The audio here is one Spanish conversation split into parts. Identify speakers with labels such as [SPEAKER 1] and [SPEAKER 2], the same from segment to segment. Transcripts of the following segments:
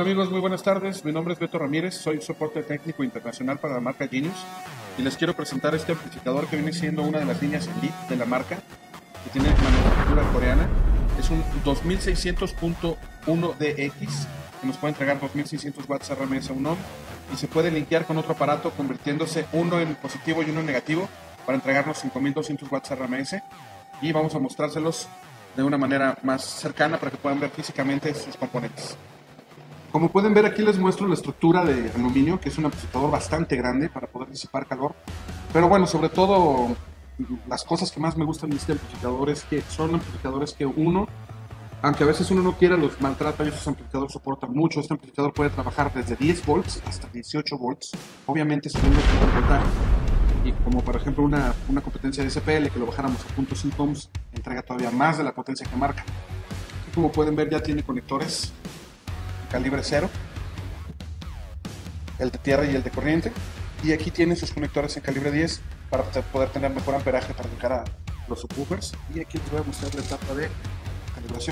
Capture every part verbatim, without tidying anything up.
[SPEAKER 1] amigos, muy buenas tardes. Mi nombre es Beto Ramírez, soy soporte técnico internacional para la marca Genius y les quiero presentar este amplificador que viene siendo una de las líneas Elite de la marca, que tiene manufactura coreana. Es un dos mil seiscientos punto uno D X que nos puede entregar dos mil seiscientos watts R M S a un ohm y se puede linkear con otro aparato convirtiéndose uno en positivo y uno en negativo para entregarnos cinco mil doscientos watts R M S, y vamos a mostrárselos de una manera más cercana para que puedan ver físicamente sus componentes. Como pueden ver, aquí les muestro la estructura de aluminio, que es un amplificador bastante grande para poder disipar calor. Pero bueno, sobre todo las cosas que más me gustan de este amplificador es que son amplificadores que uno, aunque a veces uno no quiera, los maltrata, y estos amplificadores soportan mucho. Este amplificador puede trabajar desde diez volts hasta dieciocho volts, obviamente subiendo el voltaje. Y como por ejemplo una, una competencia de S P L que lo bajáramos a cero punto cinco ohms, entrega todavía más de la potencia que marca. Aquí, como pueden ver, ya tiene conectores calibre cero, el de tierra y el de corriente, y aquí tiene sus conectores en calibre diez para poder tener mejor amperaje para dedicar a los subwoofers. Y aquí les voy a mostrar la etapa de calibración.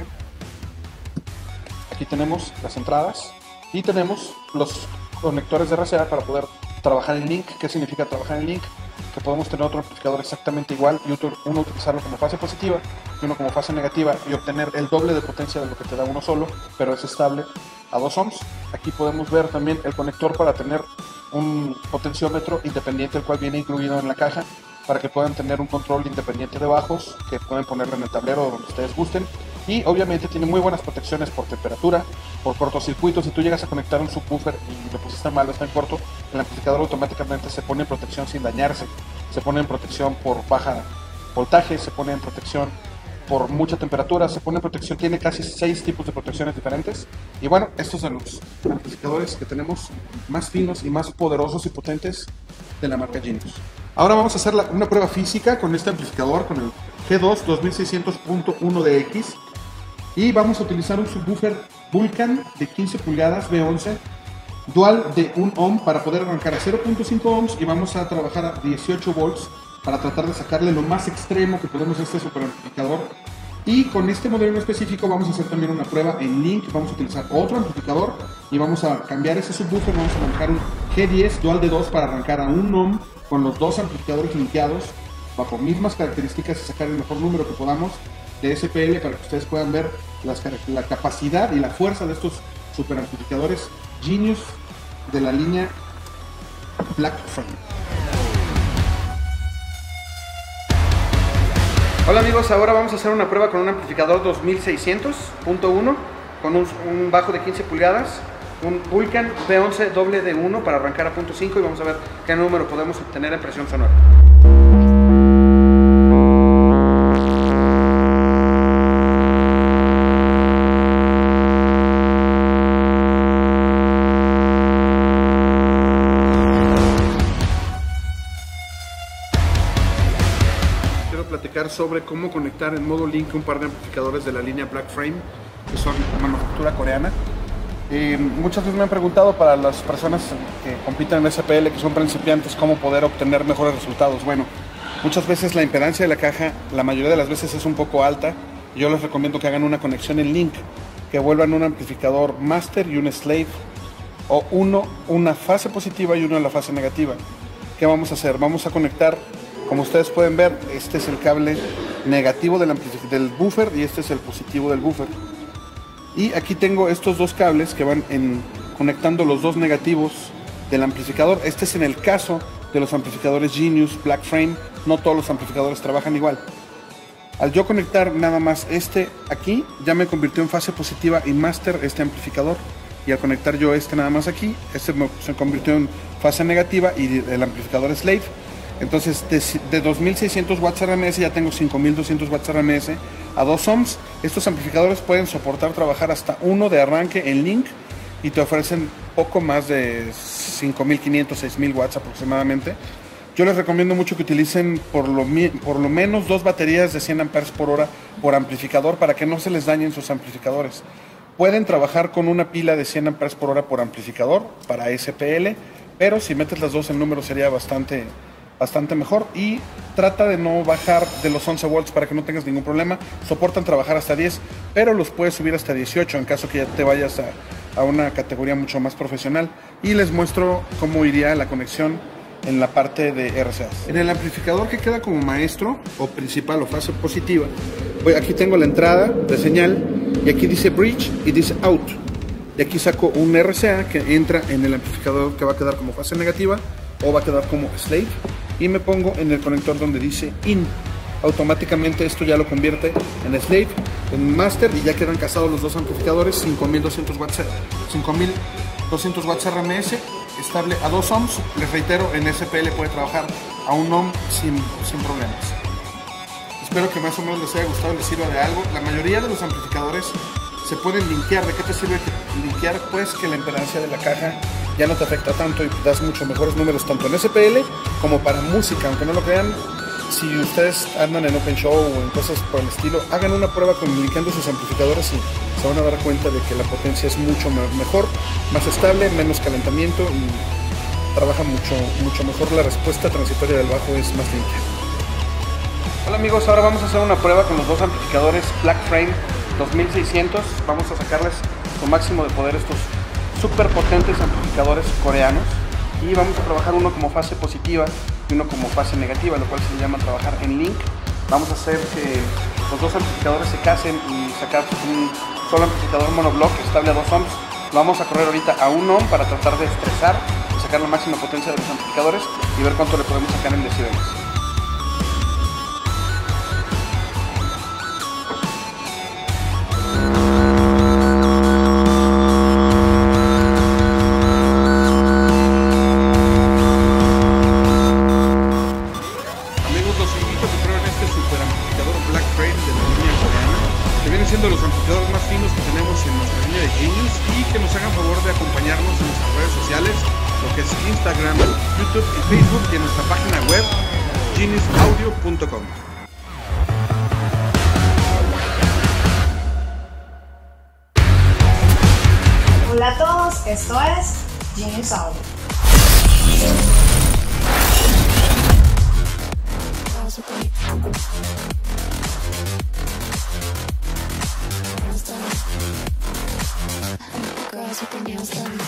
[SPEAKER 1] Aquí tenemos las entradas y tenemos los conectores de R C A para poder trabajar en link. ¿Qué significa trabajar en link? Que podemos tener otro amplificador exactamente igual y otro, uno utilizarlo como fase positiva y uno como fase negativa y obtener el doble de potencia de lo que te da uno solo, pero es estable a dos ohms. Aquí podemos ver también el conector para tener un potenciómetro independiente, el cual viene incluido en la caja, para que puedan tener un control independiente de bajos que pueden ponerlo en el tablero o donde ustedes gusten. Y obviamente tiene muy buenas protecciones por temperatura, por cortocircuito. Si tú llegas a conectar un subwoofer y lo pusiste mal, está en corto, el amplificador automáticamente se pone en protección sin dañarse. Se pone en protección por baja voltaje, se pone en protección por mucha temperatura, se pone en protección, tiene casi seis tipos de protecciones diferentes. Y bueno, estos son los amplificadores que tenemos más finos y más poderosos y potentes de la marca Genius. Ahora vamos a hacer la, una prueba física con este amplificador, con el G dos dos mil seiscientos punto uno D X. Y vamos a utilizar un subwoofer Vulcan de quince pulgadas B once dual de un ohm para poder arrancar a cero punto cinco ohms, y vamos a trabajar a dieciocho volts para tratar de sacarle lo más extremo que podemos a este super amplificador. Y con este modelo en específico vamos a hacer también una prueba en link. Vamos a utilizar otro amplificador y vamos a cambiar ese subwoofer. Vamos a manejar un G diez dual de dos para arrancar a un ohm con los dos amplificadores linkeados bajo mismas características y sacar el mejor número que podamos de S P L para que ustedes puedan ver las, la capacidad y la fuerza de estos super amplificadores Genius de la línea Black Frame. Hola amigos, ahora vamos a hacer una prueba con un amplificador dos mil seiscientos punto uno con un, un bajo de quince pulgadas, un Vulcan B once doble de uno para arrancar a punto cinco, y vamos a ver qué número podemos obtener en presión sonora. Platicar sobre cómo conectar en modo link un par de amplificadores de la línea Black Frame, que son manufactura coreana. Eh, muchas veces me han preguntado, para las personas que compiten en S P L, que son principiantes, cómo poder obtener mejores resultados. Bueno, muchas veces la impedancia de la caja, la mayoría de las veces, es un poco alta. Yo les recomiendo que hagan una conexión en link, que vuelvan un amplificador master y un slave, o uno una fase positiva y uno en la fase negativa. ¿Qué vamos a hacer? Vamos a conectar, como ustedes pueden ver, este es el cable negativo del, del buffer y este es el positivo del buffer. Y aquí tengo estos dos cables que van en, conectando los dos negativos del amplificador. Este es en el caso de los amplificadores Genius Black Frame. No todos los amplificadores trabajan igual. Al yo conectar nada más este aquí, ya me convirtió en fase positiva y master este amplificador. Y al conectar yo este nada más aquí, este me, se convirtió en fase negativa y el amplificador slave. Entonces de, de dos mil seiscientos watts R M S ya tengo cinco mil doscientos watts R M S a dos ohms. Estos amplificadores pueden soportar trabajar hasta uno de arranque en link y te ofrecen poco más de cinco mil quinientos, seis mil watts aproximadamente. Yo les recomiendo mucho que utilicen por lo, por lo menos dos baterías de cien amperes por hora por amplificador para que no se les dañen sus amplificadores. Pueden trabajar con una pila de cien amperes por hora por amplificador para S P L, pero si metes las dos el número sería bastante bastante mejor, y trata de no bajar de los once volts para que no tengas ningún problema. Soportan trabajar hasta diez, pero los puedes subir hasta dieciocho en caso que ya te vayas a a una categoría mucho más profesional, y les muestro cómo iría la conexión en la parte de R C A. En el amplificador que queda como maestro o principal o fase positiva, voy, aquí tengo la entrada de señal y aquí dice bridge y dice out, y aquí saco un R C A que entra en el amplificador que va a quedar como fase negativa o va a quedar como slave, y me pongo en el conector donde dice in. Automáticamente esto ya lo convierte en slave, en master, y ya quedan casados los dos amplificadores. Cinco mil doscientos watts R M S, estable a dos ohms. Les reitero, en S P L puede trabajar a un ohm sin, sin problemas. Espero que más o menos les haya gustado y les sirva de algo. La mayoría de los amplificadores se pueden linkear. ¿De qué te sirve linkear? Pues que la impedancia de la caja ya no te afecta tanto y das mucho mejores números tanto en S P L como para música. Aunque no lo crean, si ustedes andan en Open Show o en cosas por el estilo, hagan una prueba con linkeando sus amplificadores y se van a dar cuenta de que la potencia es mucho mejor, más estable, menos calentamiento y trabaja mucho, mucho mejor. La respuesta transitoria del bajo es más limpia. Hola amigos, ahora vamos a hacer una prueba con los dos amplificadores Black Frame dos mil seiscientos. Vamos a sacarles su máximo de poder, estos súper potentes amplificadores coreanos, y vamos a trabajar uno como fase positiva y uno como fase negativa, lo cual se llama trabajar en link. Vamos a hacer que los dos amplificadores se casen y sacar un solo amplificador monoblock estable a dos ohms. Lo vamos a correr ahorita a un ohm para tratar de estresar y sacar la máxima potencia de los amplificadores y ver cuánto le podemos sacar en decibeles.
[SPEAKER 2] Siendo los amplificadores más finos que tenemos en nuestra línea de Genius, y que nos hagan favor de acompañarnos en nuestras redes sociales, lo que es Instagram, YouTube y Facebook, y en nuestra página web genius audio punto com.
[SPEAKER 3] Hola a todos, esto es Genius Audio.
[SPEAKER 4] Girls with their nails done.